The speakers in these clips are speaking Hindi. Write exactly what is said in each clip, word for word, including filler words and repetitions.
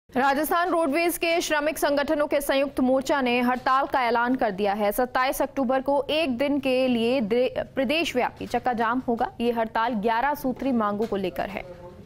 राजस्थान रोडवेज के श्रमिक संगठनों के संयुक्त मोर्चा ने हड़ताल का ऐलान कर दिया है। सत्ताईस अक्टूबर को एक दिन के लिए प्रदेश व्यापी चक्का जाम होगा। ये हड़ताल ग्यारह सूत्री मांगों को लेकर है।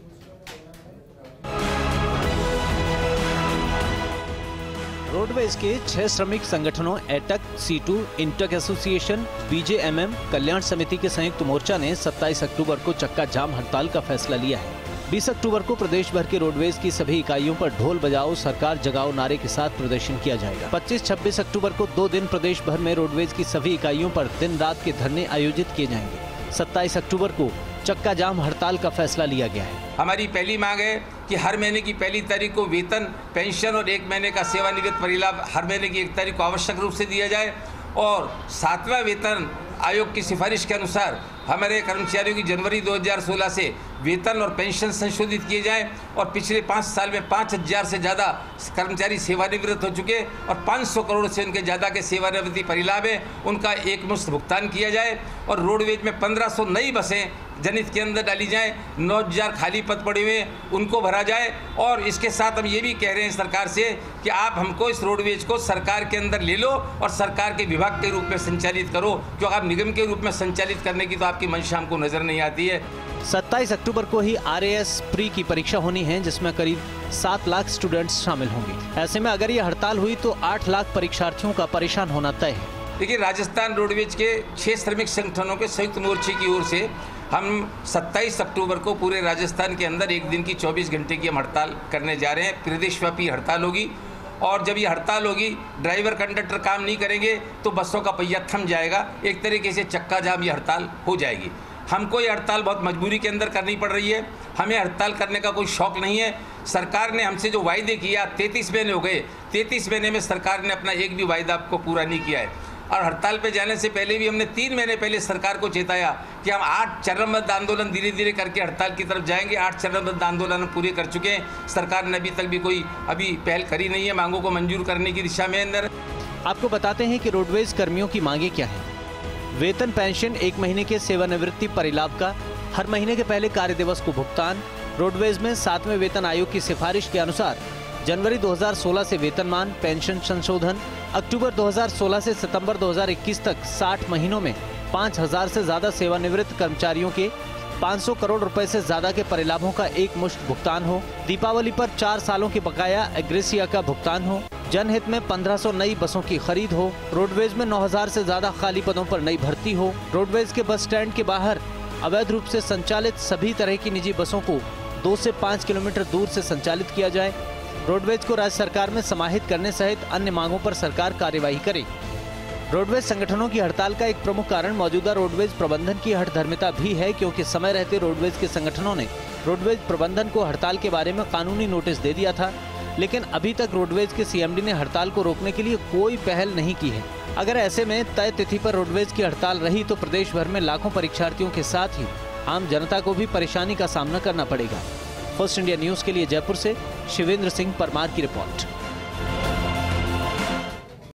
रोडवेज के छह श्रमिक संगठनों AITUC, CITU, INTUC association, BJMM, कल्याण समिति के संयुक्त मोर्चा ने सत्ताईस अक्टूबर को चक्का जाम हड़ताल का फैसला लिया है। बीस अक्टूबर को प्रदेश भर के रोडवेज की सभी इकाइयों पर ढोल बजाओ सरकार जगाओ नारे के साथ प्रदर्शन किया जाएगा। पच्चीस छब्बीस अक्टूबर को दो दिन प्रदेश भर में रोडवेज की सभी इकाइयों पर दिन रात के धरने आयोजित किए जाएंगे। सत्ताईस अक्टूबर को चक्का जाम हड़ताल का फैसला लिया गया है। हमारी पहली मांग है कि हर महीने की पहली तारीख को वेतन, पेंशन और एक महीने का सेवानिवृत्त परिलाभ हर महीने की एक तारीख को आवश्यक रूप से दिया जाए और सातवां वेतन आयोग की सिफारिश के अनुसार हमारे कर्मचारियों की जनवरी दो हज़ार सोलह से वेतन और पेंशन संशोधित किए जाएं और पिछले पाँच साल में पाँच हज़ार से ज़्यादा कर्मचारी सेवानिवृत्त हो चुके और पाँच सौ करोड़ से उनके ज़्यादा के सेवानिवृत्ति परिलाभ है उनका एक मुश्त भुगतान किया जाए और रोडवेज में पंद्रह सौ नई बसें जनहित के अंदर डाली जाए, नौ हज़ार खाली पद पड़े हुए उनको भरा जाए। और इसके साथ हम ये भी कह रहे हैं सरकार से कि आप हमको इस रोडवेज को सरकार के अंदर ले लो और सरकार के विभाग के रूप में संचालित करो, क्योंकि आप निगम के रूप में संचालित करने की तो आपकी मंशा हमको नजर नहीं आती है। सत्ताईस अक्टूबर को ही आर ए एस प्री की परीक्षा होनी है, जिसमें करीब सात लाख स्टूडेंट्स शामिल होंगे। ऐसे में अगर ये हड़ताल हुई तो आठ लाख परीक्षार्थियों का परेशान होना तय है। देखिए, राजस्थान रोडवेज के छह श्रमिक संगठनों के संयुक्त मोर्चे की ओर से हम सत्ताईस अक्टूबर को पूरे राजस्थान के अंदर एक दिन की चौबीस घंटे की हम हड़ताल करने जा रहे हैं। प्रदेशव्यापी हड़ताल होगी और जब ये हड़ताल होगी, ड्राइवर कंडक्टर काम नहीं करेंगे तो बसों का पहिया थम जाएगा। एक तरीके से चक्का जाम ये हड़ताल हो जाएगी। हमको ये हड़ताल बहुत मजबूरी के अंदर करनी पड़ रही है। हमें हड़ताल करने का कोई शौक नहीं है। सरकार ने हमसे जो वायदे किया, तैंतीस महीने हो गए, तैंतीस महीने में सरकार ने अपना एक भी वायदा आपको पूरा नहीं किया है। और हड़ताल पे जाने से पहले भी हमने तीन महीने पहले सरकार को चेताया कि हम आठ चरणबद्ध आंदोलन धीरे धीरे करके हड़ताल की तरफ जाएंगे। आठ चरणबद्ध आंदोलन हम पूरे कर चुके हैं। सरकार ने अभी तक भी कोई अभी पहल करी नहीं है मांगों को मंजूर करने की दिशा में अंदर। आपको बताते हैं कि रोडवेज कर्मियों की मांगे क्या है। वेतन, पेंशन, एक महीने के सेवानिवृत्ति परिलाभ का हर महीने के पहले कार्य दिवस को भुगतान। रोडवेज में सातवें वेतन आयोग की सिफारिश के अनुसार जनवरी दो हज़ार सोलह से वेतनमान, पेंशन संशोधन। अक्टूबर दो हज़ार सोलह से सितंबर दो हज़ार इक्कीस तक साठ महीनों में पाँच हज़ार से ज्यादा सेवानिवृत्त कर्मचारियों के पाँच सौ करोड़ रुपए से ज्यादा के परिलाभों का एक मुश्त भुगतान हो। दीपावली पर चार सालों के बकाया एग्रेसिया का भुगतान हो। जनहित में पंद्रह सौ नई बसों की खरीद हो। रोडवेज में नौ हज़ार से ज्यादा खाली पदों पर नई भर्ती हो। रोडवेज के बस स्टैंड के बाहर अवैध रूप से संचालित सभी तरह की निजी बसों को दो से पाँच किलोमीटर दूर से संचालित किया जाए। रोडवेज को राज्य सरकार में समाहित करने सहित अन्य मांगों पर सरकार कार्यवाही करे। रोडवेज संगठनों की हड़ताल का एक प्रमुख कारण मौजूदा रोडवेज प्रबंधन की हठधर्मिता भी है, क्योंकि समय रहते रोडवेज के संगठनों ने रोडवेज प्रबंधन को हड़ताल के बारे में कानूनी नोटिस दे दिया था, लेकिन अभी तक रोडवेज के सी एम डी ने हड़ताल को रोकने के लिए कोई पहल नहीं की है। अगर ऐसे में तय तिथि पर रोडवेज की हड़ताल रही तो प्रदेश भर में लाखों परीक्षार्थियों के साथ ही आम जनता को भी परेशानी का सामना करना पड़ेगा। फर्स्ट इंडिया न्यूज के लिए जयपुर से शिवेंद्र सिंह परमार की रिपोर्ट।